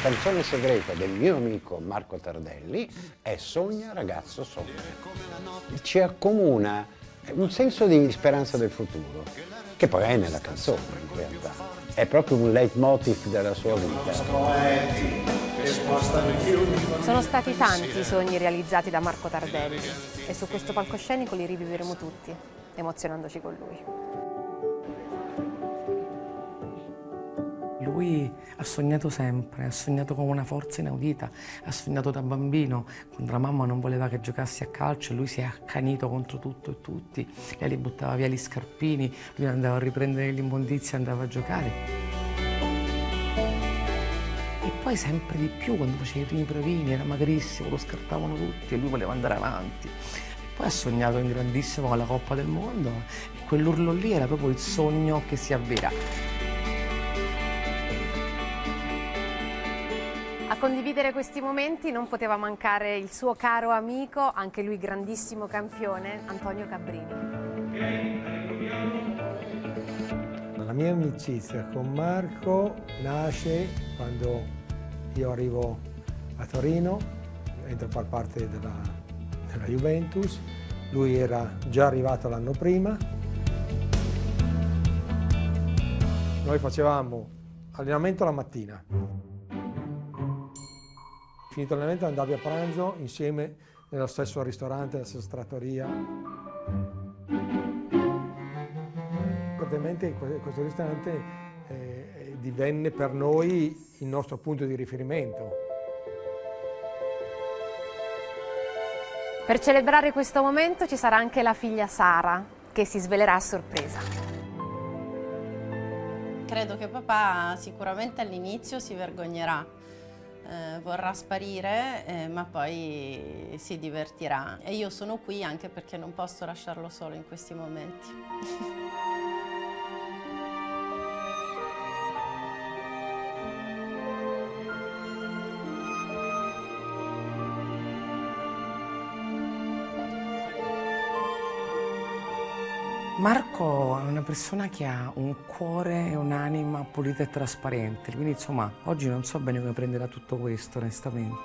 canzone segreta del mio amico Marco Tardelli è Sogna ragazzo sogna. Ci accomuna un senso di speranza del futuro, che poi è nella canzone in realtà. È proprio un leitmotiv della sua vita. Sono stati tanti i sogni realizzati da Marco Tardelli e su questo palcoscenico li rivivremo tutti, emozionandoci con lui. Lui ha sognato sempre, ha sognato con una forza inaudita, ha sognato da bambino, quando la mamma non voleva che giocassi a calcio, lui si è accanito contro tutto e tutti, lei li buttava via gli scarpini, lui andava a riprendere l'immondizia e andava a giocare. E poi sempre di più, quando faceva i primi provini, era magrissimo, lo scartavano tutti e lui voleva andare avanti. E poi ha sognato in grandissimo con la Coppa del Mondo e quell'urlo lì era proprio il sogno che si avvera. A condividere questi momenti non poteva mancare il suo caro amico, anche lui grandissimo campione, Antonio Cabrini. La mia amicizia con Marco nasce quando io arrivo a Torino, entro a far parte della Juventus, lui era già arrivato l'anno prima. Noi facevamo allenamento la mattina. Finito l'allenamento andavi a pranzo insieme nello stesso ristorante, nella stessa trattoria. Praticamente questo ristorante divenne per noi il nostro punto di riferimento. Per celebrare questo momento ci sarà anche la figlia Sara, che si svelerà a sorpresa. Credo che papà sicuramente all'inizio si vergognerà. Vorrà sparire, ma poi si divertirà. E io sono qui anche perché non posso lasciarlo solo in questi momenti. Marco è una persona che ha un cuore e un'anima pulita e trasparente, quindi insomma oggi non so bene come prenderà tutto questo onestamente.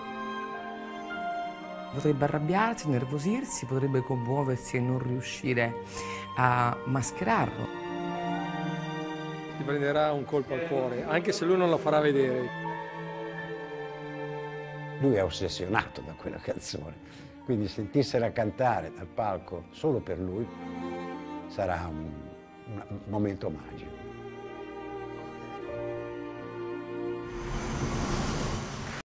Potrebbe arrabbiarsi, nervosirsi, potrebbe commuoversi e non riuscire a mascherarlo. Ti prenderà un colpo al cuore, anche se lui non lo farà vedere. Lui è ossessionato da quella canzone, quindi sentirsela cantare dal palco solo per lui sarà un momento magico.